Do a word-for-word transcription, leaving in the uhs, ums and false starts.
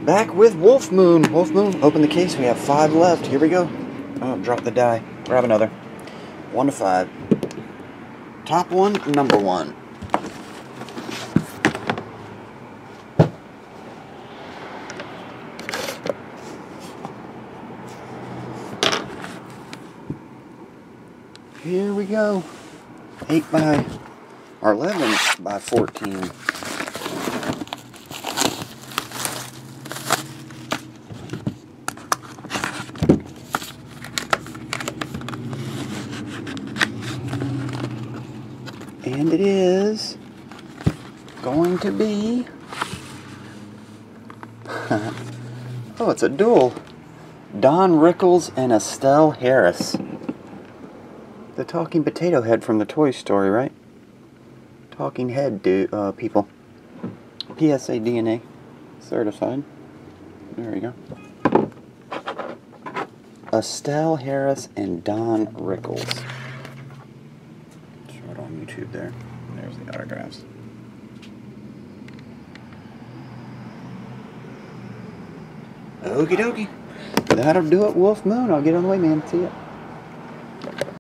Back with Wolfmoon. Wolfmoon, open the case. We have five left. Here we go. Oh, drop the die. Grab another. One to five. Top one, number one. Here we go. eight by, or eleven by fourteen. And it is going to be, oh, it's a duel. Don Rickles and Estelle Harris. The talking potato head from the Toy Story, right? Talking head do, uh, people. P S A D N A certified. There we go. Estelle Harris and Don Rickles. Show it on YouTube there. There's the autographs. Okie dokie. That'll do it, Wolfmoon. I'll get on the way, man. See ya.